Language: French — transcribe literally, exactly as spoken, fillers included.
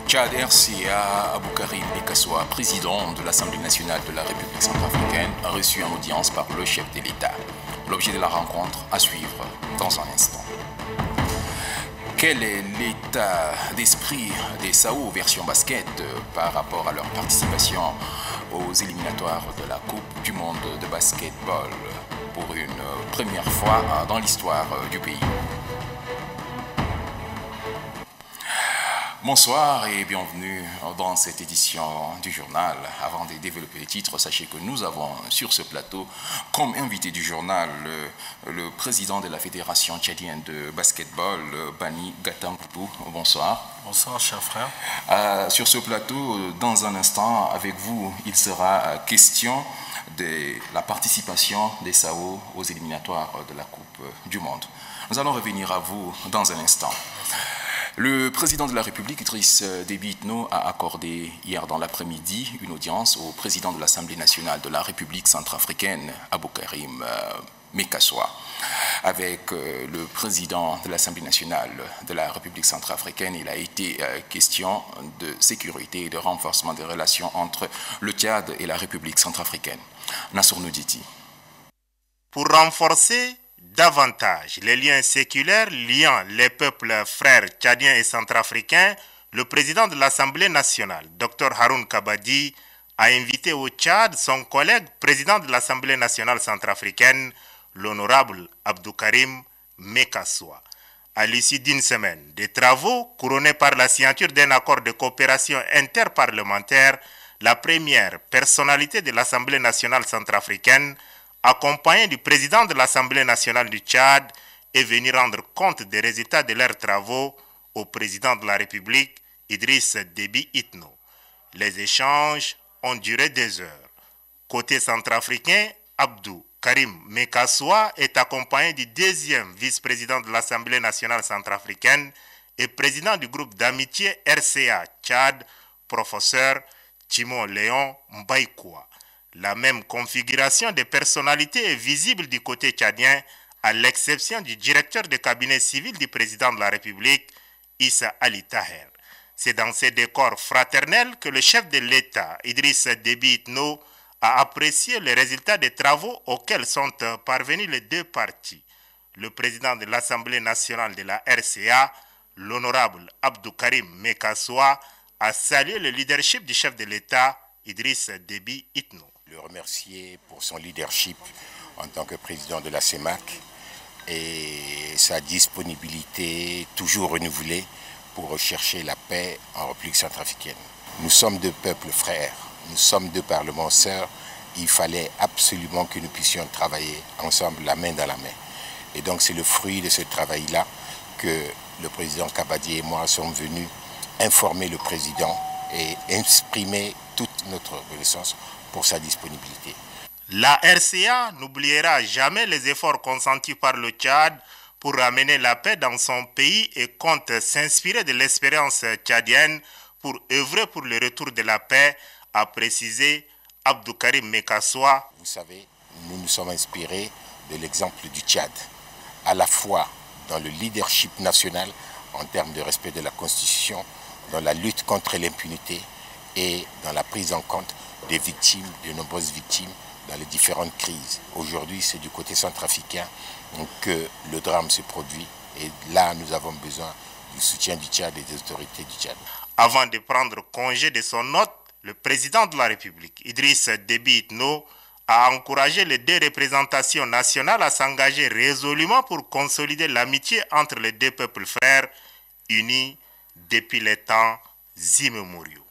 Tchad R C A Aboukarim Bekassoa, président de l'Assemblée nationale de la République centrafricaine, a reçu en audience par le chef de l'État. L'objet de la rencontre à suivre dans un instant. Quel est l'état d'esprit des S A O version basket par rapport à leur participation aux éliminatoires de la Coupe du monde de basketball pour une première fois dans l'histoire du pays? Bonsoir et bienvenue dans cette édition du journal. Avant de développer les titres, sachez que nous avons sur ce plateau comme invité du journal le, le président de la Fédération tchadienne de basketball, Bani Gatampoupou. Bonsoir. Bonsoir, cher frère. Euh, sur ce plateau, dans un instant, avec vous, il sera question de la participation des S A O aux éliminatoires de la Coupe du monde. Nous allons revenir à vous dans un instant. Le président de la République, Idriss Déby Itno, a accordé hier dans l'après-midi une audience au président de l'Assemblée nationale de la République centrafricaine, Aboukarim Bekassoa. Avec le président de l'Assemblée nationale de la République centrafricaine, il a été question de sécurité et de renforcement des relations entre le Tchad et la République centrafricaine. Nassour Nouditi. Pour renforcer davantage les liens séculaires liant les peuples frères tchadiens et centrafricains, le président de l'Assemblée nationale, Dr Haroun Kabadi, a invité au Tchad son collègue président de l'Assemblée nationale centrafricaine, l'honorable Abdoukarim Bekassoa. À l'issue d'une semaine de travaux couronnés par la signature d'un accord de coopération interparlementaire, la première personnalité de l'Assemblée nationale centrafricaine, accompagné du président de l'Assemblée nationale du Tchad, est venu rendre compte des résultats de leurs travaux au président de la République, Idriss Déby Itno. Les échanges ont duré deux heures. Côté centrafricain, Abdou Karim Bekassoa est accompagné du deuxième vice-président de l'Assemblée nationale centrafricaine et président du groupe d'amitié R C A Tchad, professeur Timon Léon Mbaïkoua. La même configuration des personnalités est visible du côté tchadien, à l'exception du directeur de cabinet civil du président de la République, Issa Ali Taher. C'est dans ces décors fraternels que le chef de l'État, Idriss Déby Itno, a apprécié les résultats des travaux auxquels sont parvenus les deux parties. Le président de l'Assemblée nationale de la R C A, l'honorable Abdoukarim Bekassoa, a salué le leadership du chef de l'État, Idriss Déby Itno. Le remercier pour son leadership en tant que président de la C E M A C et sa disponibilité toujours renouvelée pour rechercher la paix en République centrafricaine. Nous sommes deux peuples frères, nous sommes deux parlements sœurs. Il fallait absolument que nous puissions travailler ensemble, la main dans la main. Et donc c'est le fruit de ce travail-là que le président Kabadi et moi sommes venus informer le président et exprimer toute notre reconnaissance pour sa disponibilité. La R C A n'oubliera jamais les efforts consentis par le Tchad pour ramener la paix dans son pays et compte s'inspirer de l'expérience tchadienne pour œuvrer pour le retour de la paix, a précisé Abdoukarim Bekassoa. Vous savez, nous nous sommes inspirés de l'exemple du Tchad, à la fois dans le leadership national en termes de respect de la Constitution, dans la lutte contre l'impunité et dans la prise en compte des victimes, de nombreuses victimes dans les différentes crises. Aujourd'hui, c'est du côté centrafricain que le drame se produit et là, nous avons besoin du soutien du Tchad et des autorités du Tchad. Avant de prendre congé de son hôte, le président de la République, Idriss Déby Itno, a encouragé les deux représentations nationales à s'engager résolument pour consolider l'amitié entre les deux peuples frères unis depuis les temps immémoriaux.